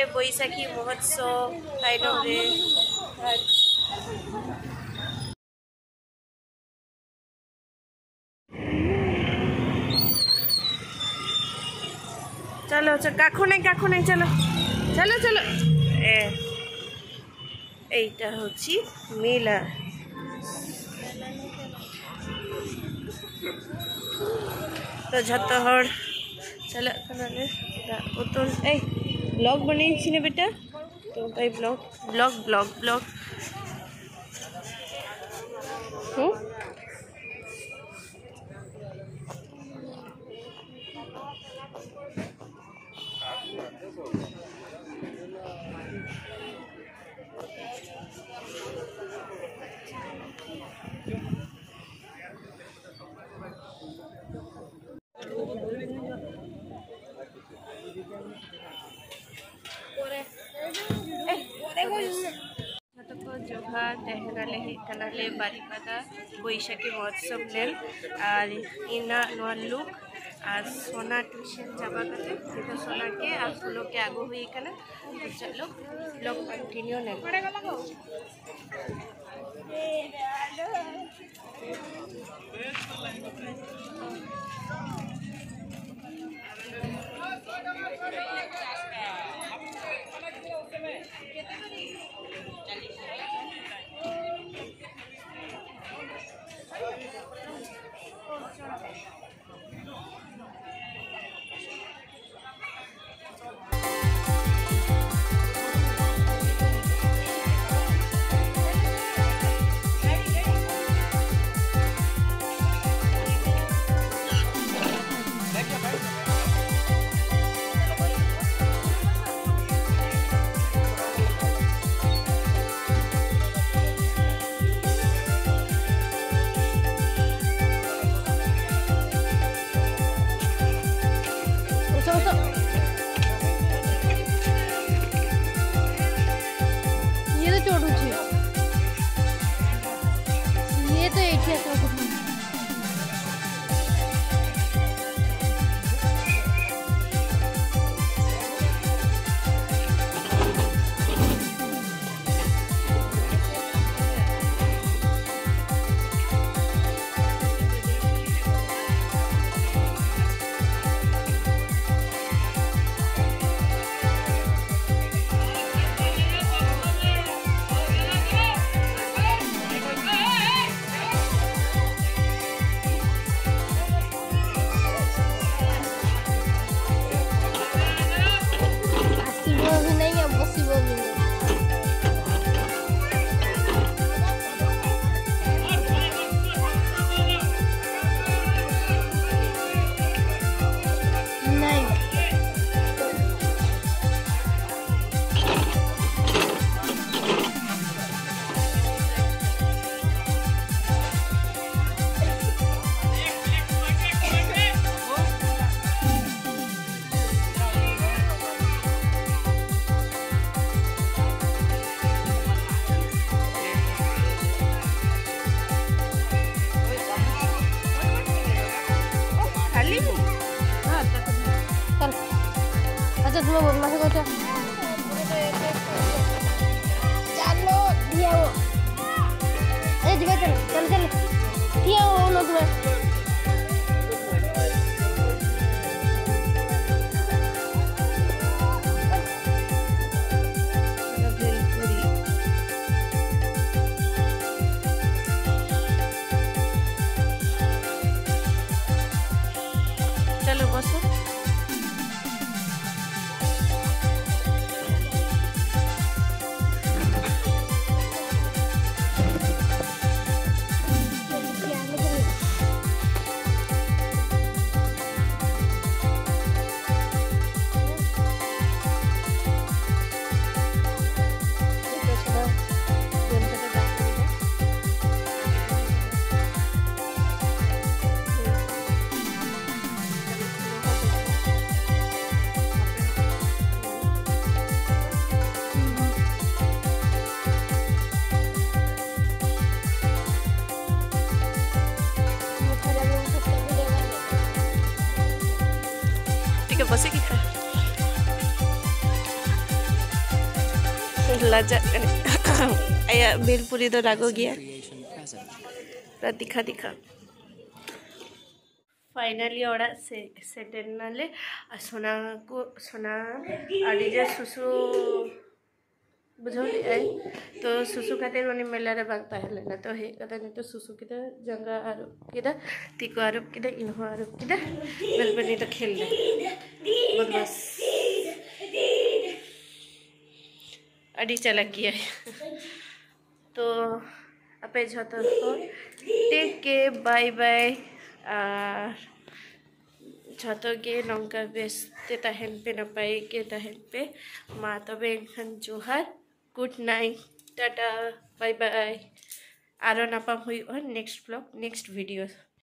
बैशाखी महोत्सव ताइनम रे चलो चलो काखो नहीं चलो चलो चलो এইটা হচ্ছে মেলা তো যত হর चलो कनाले उतन ए ब्लॉग बनेছি না बेटा तो भाई ब्लॉग जोहार तेहराले कनाले बारीपादा बैशाखी महोत्सव लेल और इना लुक और सोना ट्यूशन चाबा करते सोना के और फूलों के आगो हुई कना तो चलो लोग कंटिन्यू ने बसे की laja aya Belpuri do lago gya pratikha dikha finally ओड़ा सेटेल नाले सोना को सोना आडिजे सुसु बुझौली आई तो सुसु खातिर उनी मेलारे बाग पाहले ना तो हे कदा नहीं तो सुसु किदा जंगा आरोप किदा तिको आरोप किदा इन्हो आरोप किदा बेलबनी तो खेल ले बदमाश अडी चला किया तो अपे झतो को टेक के बाय बाय झतो के नंका बेस्ते ताहेन पे नपाई के ताहेन पे मा तबे एखान जोहार good night tata bye bye आरो नापाम हुई नेक्स्ट ब्लॉग नेक्स्ट वीडियो।